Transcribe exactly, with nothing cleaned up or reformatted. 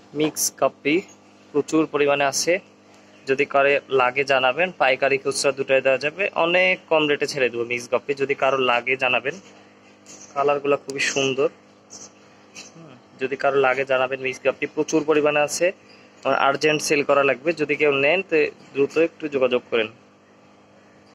Mix copy প্রচুর পরিমাণে আছে, যদি কারো লাগে জানাবেন। পাইকারি খুচরা দুটোই দেওয়া যাবে, অনেক কম রেটে ছেড়ে দেবো মিক্স কপি, যদি কারো লাগে জানাবেন। কালারগুলো খুবই সুন্দর, যদি কারো লাগে জানাবেন। মিক্স কপি প্রচুর পরিমাণে আছে, আর্জেন্ট সেল করা লাগবে, যদি কেউ নেন তো দ্রুত একটু যোগাযোগ করেন।